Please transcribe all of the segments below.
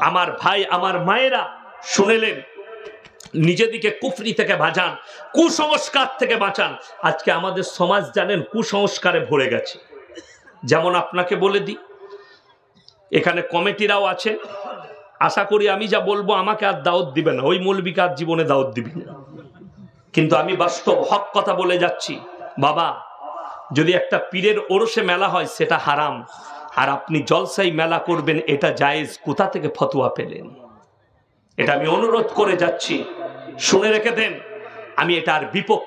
আমার ভাই আমার মায়েরা শুনেলেন, নিজেদিকে কুফরি থেকে বাঁচান, কুসংস্কার থেকে বাঁচান। আজকে আমাদের সমাজ জানেন কুসংস্কারে ভরে গেছে। যেমন আপনাকে বলে দিই, এখানে কমিটিরাও আছে, আশা করি আমি যা বলবো আমাকে আর দাওয়াত দিবে না, ওই মৌলবীকে আর জীবনে দাওয়াত দিবি না, কিন্তু আমি বাস্তব হক কথা বলে যাচ্ছি। বাবা, যদি একটা পীরের ওরসে মেলা হয় সেটা হারাম, আর আপনি জলসাই মেলা করবেন এটা জায়েজ, কোথা থেকে ফতোয়া পেলেন? এটা আমি অনুরোধ করে যাচ্ছি, শুনে রেখে দেন। আমি এটার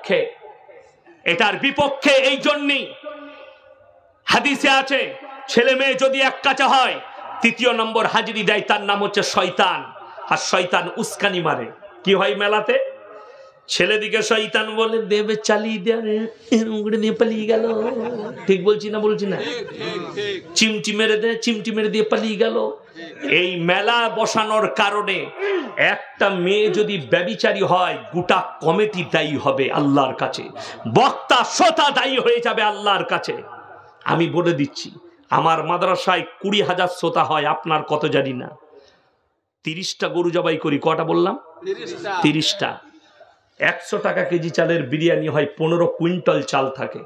বিপক্ষে এই জন্যই, হাদিসে আছে ছেলে মেয়ে যদি এক কাছে হয়, তৃতীয় নম্বর হাজিরি দেয়, তার নাম হচ্ছে শয়তান, আর শয়তান উস্কানি মারে। কি হয় মেলাতে? ছেলেদিকে শয়তান বলে দেবে চালিয়ে দিয়ে পালিয়ে গেল, ঠিক বলছি না? চিমটি মেরে দিয়ে পালিয়ে গেল। এই মেলা বসানোর কারণে একটা মেয়ে যদি ব্যভিচারী হয়, গোটা কমিটি দায়ী হবে আল্লাহর কাছে, বক্তা শ্রোতা দায়ী হয়ে যাবে আল্লাহর কাছে। আমি বলে দিচ্ছি, আমার মাদ্রাসায় 20,000 শ্রোতা হয়, আপনার কত জানি না। 30টা গরু জবাই করি, কটা বললাম? 30টা। 100 টাকা কেজি চালের বিরিয়ানি হয়, 15 কুইন্টাল চাল থাকে।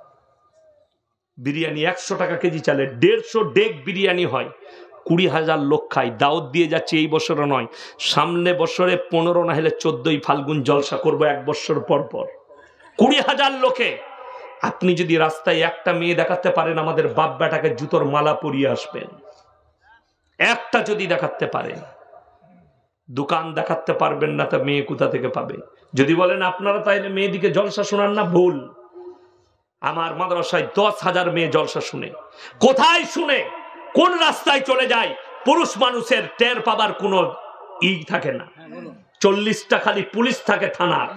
বিরিয়ানি 100 টাকা কেজি চালের 150 ডেক বিরিয়ানি হয়, 20,000 লোক খায়। দাওয়াত দিয়ে যাচ্ছে, এই বছরে নয়, সামনে বছরে 15 না হলে 14ই ফাল্গুন জলসা করবো, 1 বছর পর পর 20,000 লোকে। আপনি যদি রাস্তায় একটা মেয়ে দেখাতে পারেন, আমাদের বাপ বেটাকে জুতোর মালা পরিয়ে আসবেন, একটা যদি দেখাতে পারেন। দোকান দেখাতে পারবেন না, তা মেয়ে কোথা থেকে পাবে? যদি বলেন আপনারা তাইলে মেয়েদিকে জলসা শোনান না, ভুল। আমার মাদ্রাসায় 10,000 মেয়ে জলসা শুনে। কোথায় শুনে, কোন রাস্তায় চলে যায়, পুরুষ মানুষের টের পাবার কোনো থাকে না। 40টা খালি পুলিশ থাকে থানার,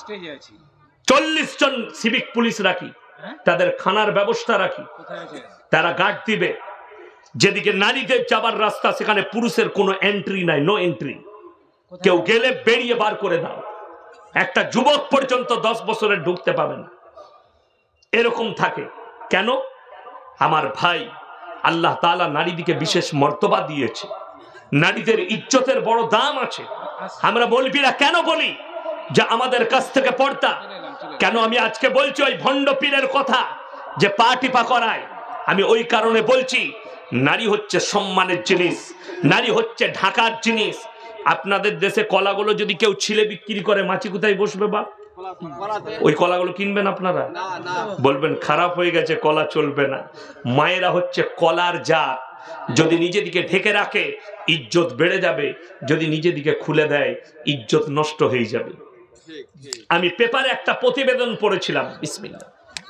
40 জন সিভিক পুলিশ রাখি, তাদের খানার ব্যবস্থা রাখি, তারা গার্ড দিবে। যেদিকে নারীদের যাবার রাস্তা, সেখানে পুরুষের কোনো এন্ট্রি নাই, নো এন্ট্রি। কেউ গেলে বেরিয়ে বার করে দাও। একটা যুবক পর্যন্ত 10 বছরের ঢুকতে পাবে না, এরকম থাকে। কেন? আমার ভাই, আল্লাহ তাআলা নারীদিকে বিশেষ মর্তবা দিয়েছে, নারীদের ইজ্জতের বড় দাম আছে। আমরা মৌলবীরা কেন বলি যে আমাদের কাছ থেকে পর্দা? কেন আমি আজকে বলছি ওই ভণ্ড পীরের কথা যে পা টিপা করায়? আমি ওই কারণে বলছি, নারী হচ্ছে সম্মানের জিনিস, নারী হচ্ছে ঢাকার জিনিস। আপনাদের দেশে কলাগুলো যদি কেউ ছিলে বিক্রি করে, মাছি কোথায় বসবে? বা ওই কলাগুলো কিনবেন আপনারা? বলবেন খারাপ হয়ে গেছে, কলা চলবে না। মায়েরা হচ্ছে কলার জাত, যদি নিজেদিকে ঢেকে রাখে ইজ্জত বেড়ে যাবে, যদি নিজেদিকে খুলে দেয় ইজ্জত নষ্ট হয়ে যাবে। আমি পেপারে একটা প্রতিবেদন পড়েছিলাম, বিসমিল্লাহ,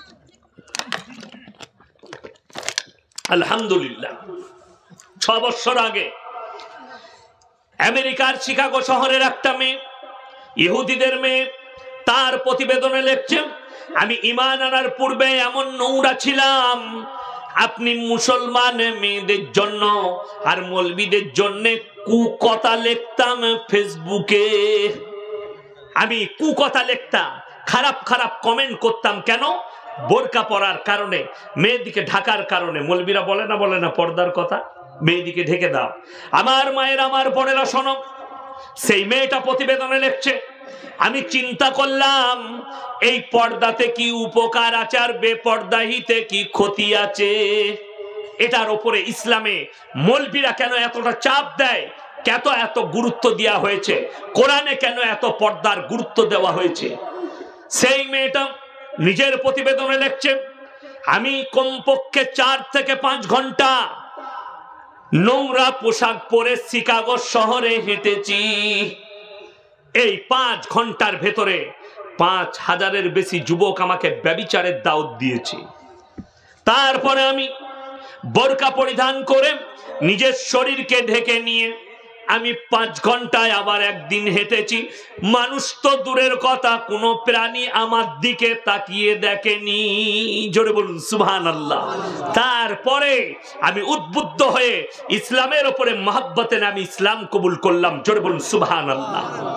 আলহামদুলিল্লাহ, 6 বছর আগে আমেরিকার শিকাগো শহরের একটা মেয়ে, ইহুদিদের মেয়ে, তার প্রতিবেদনে লিখছে, আমি ঈমান আনার পূর্বে এমন নোংরা ছিলাম, আপনি মুসলমান মেয়েদের জন্য আর মৌলবীদের জন্য কুকথা লিখতাম ফেসবুকে। আমি কুকথা লিখতাম, খারাপ খারাপ কমেন্ট করতাম। কেন? বোরকা পরার কারণে, মেয়েদিকে ঢাকার কারণে। মৌলবীরা বলে না পর্দার কথা, মেয়েদিকে ঢেকে দাও। আমার মায়ের, আমার বোনেরা শোনো, সেই মেয়েটা প্রতিবেদনে লিখছে, আমি চিন্তা করলাম এই পর্দাতে কি উপকার আছে আর বেপর্দাহিতে কি ক্ষতি আছে। এটার উপরে ইসলামে মৌলবীরা কেন এতটা চাপ দেয়, এত গুরুত্ব দেওয়া হয়েছে, কোরআনে কেন এত পর্দার গুরুত্ব দেওয়া হয়েছে। সেই মেয়েটা নিজের প্রতিবেদনে লিখছে, আমি কমপক্ষে 4 থেকে 5 ঘন্টা নোংরা পোশাক পরে শিকাগো শহরে হেঁটেছি। এই 5 ঘন্টার ভেতরে 5,000-এর বেশি যুবক আমাকে ব্যভিচারের দাওয়াত দিয়েছে। তারপরে আমি বোরকা পরিধান করে নিজের শরীরকে ঢেকে নিয়ে আমি 5 ঘন্টায় আবার একদিন হেঁটেছি। মানুষ তো দূরের কথা, কোনো প্রাণী আমার দিকে তাকিয়ে দেখেনি। জোরে বলুন সুবহানাল্লাহ। তারপরে আমি উদ্বুদ্ধ হয়ে ইসলামের উপরে মহব্বতে আমি ইসলাম কবুল করলাম। জোরে বলুন সুবহানাল্লাহ।